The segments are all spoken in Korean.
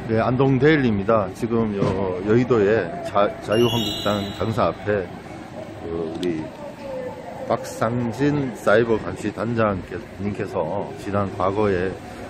네, 안동데일리입니다. 지금 여의도의 자유한국당 당사 앞에 우리 박상진 사이버 감시 단장님께서 지난 과거에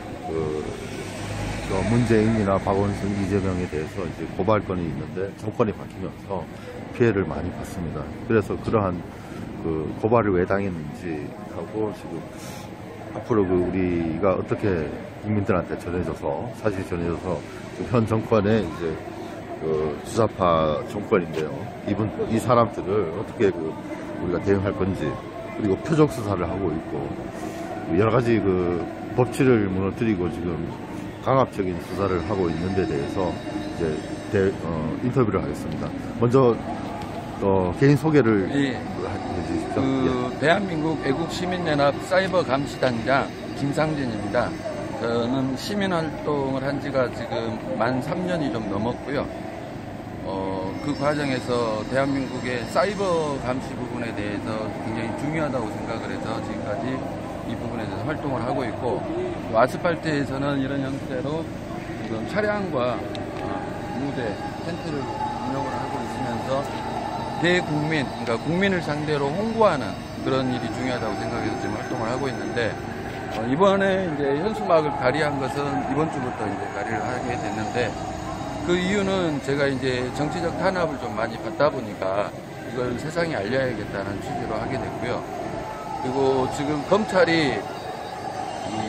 문재인이나 박원순, 이재명에 대해서 이제 고발건이 있는데 정권이 바뀌면서 피해를 많이 봤습니다. 그래서 그러한 고발을 왜 당했는지 하고 지금 앞으로 우리가 어떻게 국민들한테 전해져서 사실 전해져서 현 정권의 이제 주사파 정권인데요. 이 사람들을 어떻게 우리가 대응할 건지, 그리고 표적 수사를 하고 있고 여러 가지 법치를 무너뜨리고 지금 강압적인 수사를 하고 있는 데 대해서 이제 인터뷰를 하겠습니다. 먼저 개인 소개를 해주십시오. 대한민국 애국시민연합 사이버 감시단장 김상진입니다. 저는 시민활동을 한 지가 지금 만 3년이 좀 넘었고요. 그 과정에서 대한민국의 사이버 감시 부분에 대해서 굉장히 중요하다고 생각을 해서 지금까지 이 부분에 대해서 활동을 하고 있고, 또 아스팔트에서는 이런 형태로 지금 차량과 무대, 텐트를 운영을 하고 있으면서 대국민, 그러니까 국민을 상대로 홍보하는 그런 일이 중요하다고 생각해서 지금 활동을 하고 있는데, 이번에 이제 현수막을 발의한 것은 이번 주부터 이제 발의를 하게 됐는데, 그 이유는 제가 이제 정치적 탄압을 좀 많이 받다 보니까 이걸 세상에 알려야겠다는 취지로 하게 됐고요. 그리고 지금 검찰이 이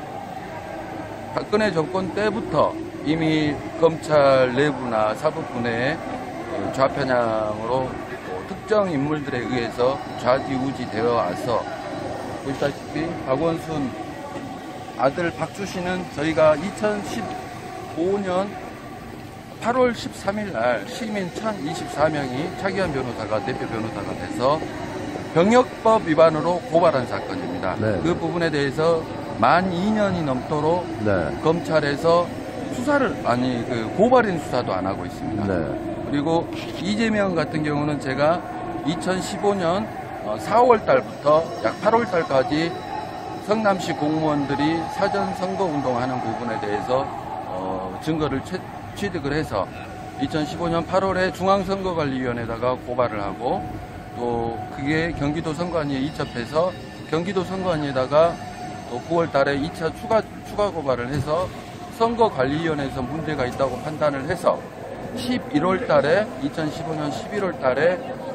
박근혜 정권 때부터 이미 검찰 내부나 사법부 내에 좌편향으로 특정 인물들에 의해서 좌지우지 되어 와서, 보시다시피 박원순 아들 박주 씨는 저희가 2015년 8월 13일 날 시민 1024명이 차기현 변호사가 대표 변호사가 돼서 병역법 위반으로 고발한 사건입니다. 네. 그 부분에 대해서 만 2년이 넘도록 검찰에서 고발인 수사도 안 하고 있습니다. 네. 그리고 이재명 같은 경우는 제가 2015년 4월 달부터 약 8월 달까지 성남시 공무원들이 사전 선거 운동하는 부분에 대해서 증거를 취득을 해서 2015년 8월에 중앙선거관리위원회에다가 고발을 하고, 또 그게 경기도 선관위에 이첩해서 경기도 선관위에다가 또 9월 달에 2차 추가 고발을 해서 선거관리위원회에서 문제가 있다고 판단을 해서 11월 달에 2015년 11월 달에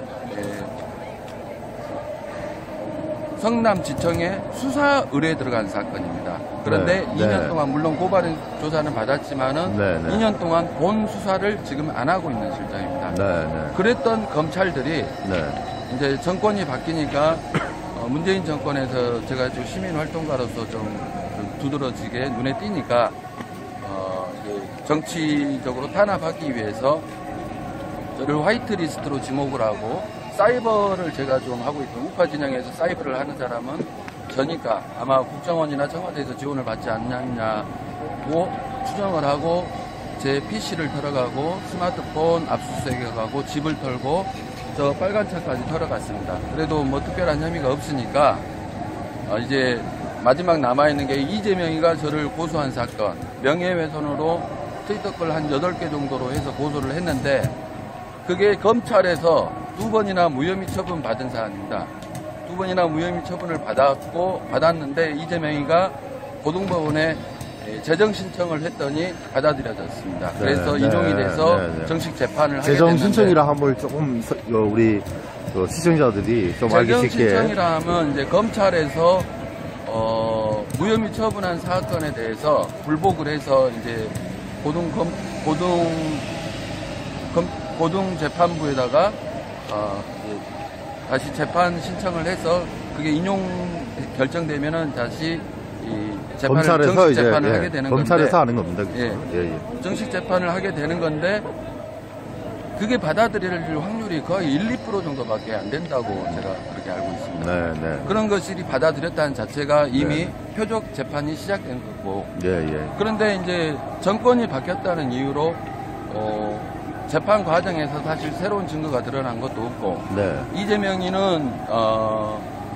성남지청에 수사 의뢰에 들어간 사건입니다. 그런데 2년 동안 물론 고발인 조사는 받았지만은 2년 동안 본 수사를 지금 안 하고 있는 실정입니다. 그랬던 검찰들이 이제 정권이 바뀌니까 문재인 정권에서 제가 좀 시민활동가로서 좀 두드러지게 눈에 띄니까 정치적으로 탄압하기 위해서 저를 화이트리스트로 지목을 하고, 사이버를 제가 좀 하고 있고, 우파 진영에서 사이버를 하는 사람은 저니까 아마 국정원이나 청와대에서 지원을 받지 않냐고 추정을 하고 제 PC를 털어가고 스마트폰 압수수색해가고 집을 털고 저 빨간 차까지 털어갔습니다. 그래도 뭐 특별한 혐의가 없으니까 이제 마지막 남아있는 게 이재명이가 저를 고소한 사건, 명예훼손으로 트위터글 한 8개 정도로 해서 고소를 했는데, 그게 검찰에서 2번이나 무혐의 처분 받은 사안입니다. 2번이나 무혐의 처분을 받았는데 이재명이가 고등법원에 재정 신청을 했더니 받아들여졌습니다. 그래서 인용이 돼서 정식 재판을 하게 됐는데, 재정 신청이라 하면 조금 우리 시청자들이 좀 알기 쉽게. 재정 신청이라 하면 이제 검찰에서 무혐의 처분한 사건에 대해서 불복을 해서 이제 고등재판부에다가 다시 재판 신청을 해서 그게 인용 결정되면은 다시 이 재판을 정식 재판을 하게 되는 검찰에서 건데, 하는 겁니다. 정식 재판을 하게 되는 건데, 그게 받아들일 확률이 거의 1, 2% 정도밖에 안 된다고 제가 그렇게 알고 있습니다. 그런 것들이 받아들였다는 자체가 이미 표적 재판이 시작된 거고, 그런데 이제 정권이 바뀌었다는 이유로 재판 과정에서 사실 새로운 증거가 드러난 것도 없고, 이재명이는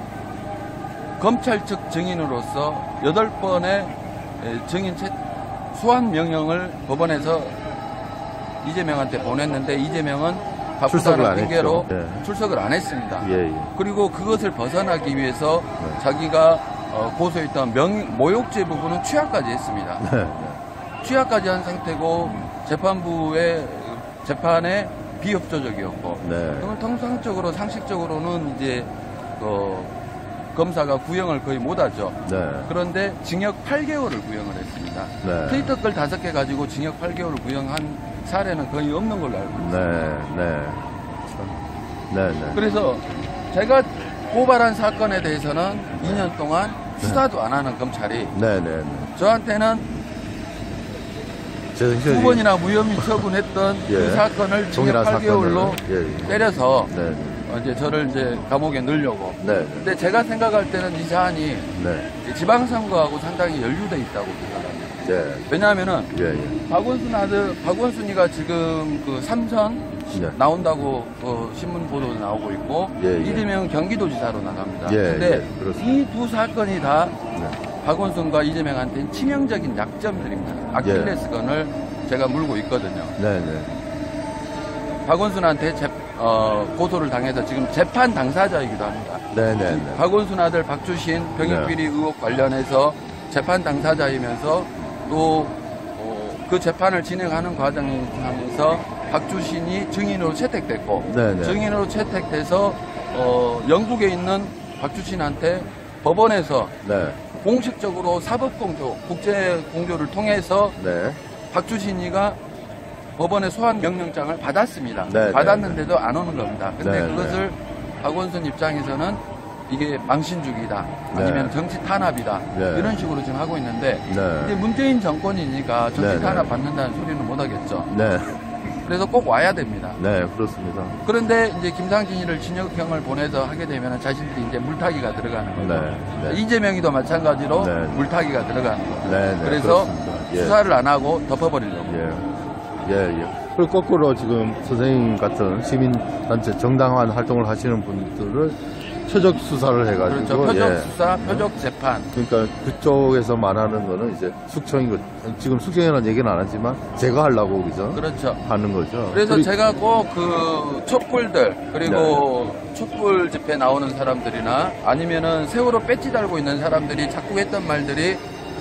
검찰 측 증인으로서 8번의 증인 소환 명령을 법원에서 이재명한테 보냈는데 이재명은 출석을 바쁘다는 안 핑계로 했죠. 네. 출석을 안 했습니다. 예, 예. 그리고 그것을 벗어나기 위해서 네. 자기가 고소했던 모욕죄 부분은 취하까지 했습니다. 네. 취하까지 한 상태고 재판부의 재판에 비협조적이었고 네. 그러면 통상적으로 상식적으로는 이제 검사가 구형을 거의 못하죠. 네. 그런데 징역 8개월을 구형을 했습니다. 네. 트위터 글 5개 가지고 징역 8개월을 구형한 사례는 거의 없는 걸로 알고 있습니다. 네. 네. 참. 네. 네. 그래서 제가 고발한 사건에 대해서는 2년 동안 수사도 안 하는 검찰이 네. 네. 저한테는 두 번이나 무혐의 처분했던 예. 그 사건을 징역 동일한 8개월로 사건을. 예, 예. 때려서 네. 이제 저를 이제 감옥에 넣으려고. 네. 근데 제가 생각할 때는 이 사안이 네. 이제 지방선거하고 상당히 연루돼 있다고 생각합니다. 네. 왜냐하면은 예, 예. 박원순 아들 박원순이가 지금 그 삼선 네. 나온다고 신문 보도도 나오고 있고 예, 예. 이재명은 경기도지사로 나갑니다. 예, 근데 예, 그렇습니다. 이 두 사건이 다 네. 박원순과 이재명한테는 치명적인 약점들입니다. 아킬레스건을 제가 물고 있거든요. 네, 네. 박원순한테 고소를 당해서 지금 재판 당사자이기도 합니다. 네, 네, 네. 박원순 아들 박주신 병역비리 의혹 관련해서 재판 당사자이면서 또 그 재판을 진행하는 과정에서 박주신이 증인으로 채택됐고 네, 네. 증인으로 채택돼서 영국에 있는 박주신한테 법원에서 네. 공식적으로 사법공조, 국제공조를 통해서 네. 박주신이가 법원의 소환 명령장을 받았습니다. 네, 받았는데도 안 오는 겁니다. 근데 네, 그것을 박원순 입장에서는 이게 망신주기다, 네. 아니면 정치 탄압이다, 네. 이런 식으로 지금 하고 있는데 네. 이제 문재인 정권이니까 정치 네, 네. 탄압 받는다는 소리는 못 하겠죠. 네. 그래서 꼭 와야 됩니다. 네, 그렇습니다. 그런데 이제 김상진이를 징역형을 보내서 하게 되면 자신들이 이제 물타기가 들어가는 거죠. 네, 네. 이재명이도 마찬가지로 네. 물타기가 들어가는 거죠. 네, 네. 그래서 그렇습니다. 예. 수사를 안 하고 덮어버리려고. 예. 예, 예. 그리고 거꾸로 지금 선생님 같은 시민단체 정당한 활동을 하시는 분들을 표적 수사를 해가지고. 그렇죠. 표적 예. 수사, 표적 재판. 그러니까 그쪽에서 말하는 거는 이제 숙청인 거, 지금 숙청이라는 얘기는 안 하지만 제거하려고 그죠? 그렇죠. 하는 거죠. 그래서 제가 꼭 그 촛불들 그리고 네. 촛불 집회 나오는 사람들이나 아니면은 세월호 배지 달고 있는 사람들이 자꾸 했던 말들이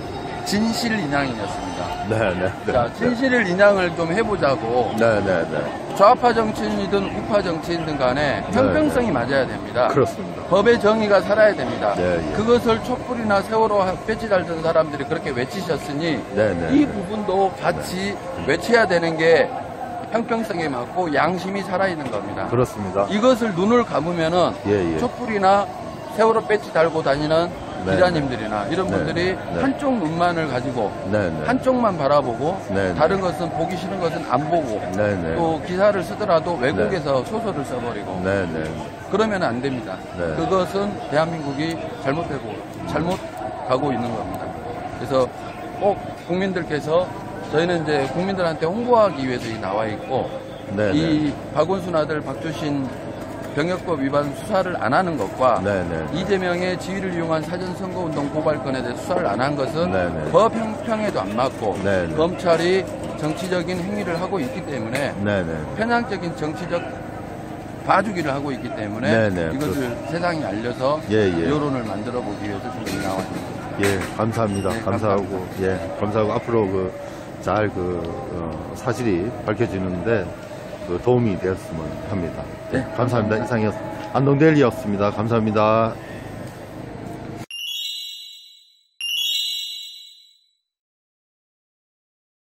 진실 인양이었습니다. 네, 네. 네. 자, 진실 인양을 좀 해보자고. 네, 네, 네. 좌파 정치인이든 우파 정치인든 간에 형평성이 맞아야 됩니다. 그렇습니다. 법의 정의가 살아야 됩니다. 네, 예. 그것을 촛불이나 세월호 배지 달던 사람들이 그렇게 외치셨으니 네, 네. 이 부분도 같이 외쳐야 되는 게 형평성에 맞고 양심이 살아있는 겁니다. 그렇습니다. 이것을 눈을 감으면은 예, 예. 촛불이나 세월호 배지 달고 다니는 네, 기자님들이나 이런 네, 분들이 네. 한쪽 눈만을 가지고 네, 네. 한쪽만 바라보고 네, 네. 다른 것은 보기 싫은 것은 안 보고 네, 네. 또 기사를 쓰더라도 외국에서 소설을 써버리고 네, 네. 그러면 안 됩니다. 네. 그것은 대한민국이 잘못 가고 있는 겁니다. 그래서 꼭 국민들께서 저희는 이제 국민들한테 홍보하기 위해서 나와 있고 네, 이 박원순 아들 박주신 병역법 위반 수사를 안 하는 것과 네, 네. 이재명의 지위를 이용한 사전선거운동 고발건에 대해 수사를 안 한 것은 네, 네. 법 형평에도 안 맞고 네, 네. 검찰이 정치적인 행위를 하고 있기 때문에 네, 네. 편향적인 정치적 봐주기를 하고 있기 때문에 네, 네. 이것을 세상에 알려서 예, 예. 여론을 만들어 보기 위해서 지금 나왔습니다. 예, 감사합니다. 네, 감사하고, 감사합니다. 예, 감사하고 앞으로 잘 사실이 밝혀지는데 도움이 되었으면 합니다. 네, 감사합니다. 이상이었습니다. 안동데일리였습니다. 감사합니다.